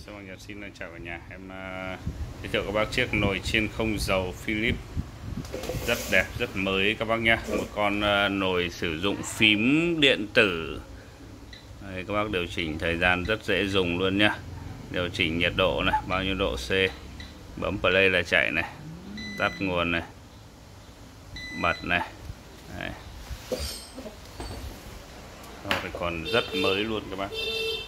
Cho bằng Nhật xin chào cả nhà. Em giới thiệu các bác chiếc nồi chiên không dầu Philips rất đẹp, rất mới các bác nhá. Một con nồi sử dụng phím điện tử. Đây, các bác điều chỉnh thời gian rất dễ dùng luôn nhá. Điều chỉnh nhiệt độ này, bao nhiêu độ C, bấm play là chạy này, tắt nguồn này, bật này. Đấy. Rồi còn rất mới luôn các bác.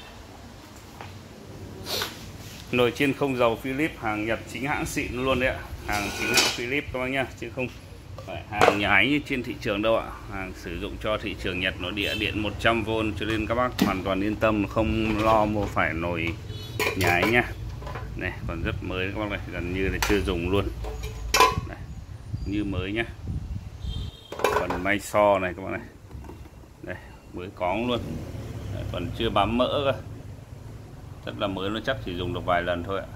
Nồi chiên không dầu Philips hàng Nhật chính hãng xịn luôn đấy ạ. Hàng chính hãng Philips các bác nhá, chứ không phải hàng nhái như trên thị trường đâu ạ. Hàng sử dụng cho thị trường Nhật nội địa, điện 100V, cho nên các bác hoàn toàn yên tâm, không lo mua phải nồi nhái nhá. Này còn rất mới các bác này, gần như là chưa dùng luôn. Này, như mới nhá. Phần may so này các bác này. Đây, mới cóng luôn. Đấy, còn chưa bám mỡ cơ. Rất là mới, nó chắc chỉ dùng được vài lần thôi ạ.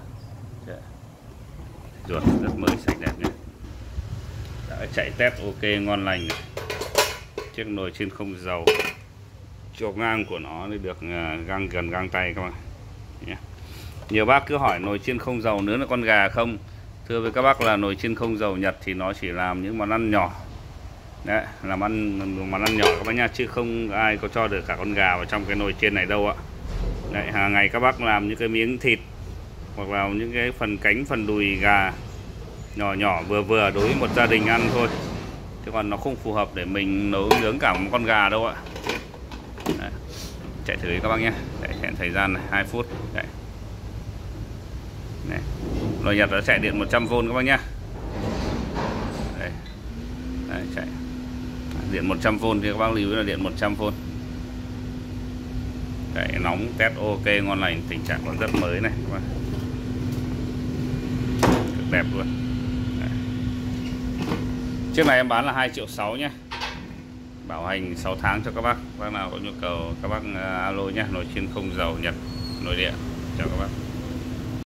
Ruột rất mới, sạch đẹp nhé. Đã chạy test ok, ngon lành này. Chiếc nồi chiên không dầu, chiều ngang của nó thì được gần gang tay các bạn nhé. Nhiều bác cứ hỏi nồi chiên không dầu nướng là con gà không. Thưa với các bác là nồi chiên không dầu Nhật thì nó chỉ làm những món ăn nhỏ. Đấy, làm món ăn nhỏ các bác nha, chứ không ai có cho được cả con gà vào trong cái nồi chiên này đâu ạ. Đấy, hàng ngày các bác làm những cái miếng thịt hoặc là những cái phần cánh, phần đùi gà nhỏ nhỏ vừa vừa đối với một gia đình ăn thôi, chứ còn nó không phù hợp để mình nấu nướng cả một con gà đâu ạ. Đấy, chạy thử các bác nhé. Để hẹn thời gian này 2 phút. Đấy. Này, nồi Nhật đã chạy điện 100V các bác nhé. Đây. Đấy, chạy điện 100V thì các bác lưu ý là điện 100V. Đấy, nóng, test ok, ngon lành, tình trạng còn rất mới này các bạn. Rất đẹp luôn. Đấy. Chiếc này em bán là 2,6 triệu nhé. Bảo hành 6 tháng cho các bác. Bác nào có nhu cầu các bác alo nhé. Nồi chiên không dầu Nhật nội địa. Chào các bác.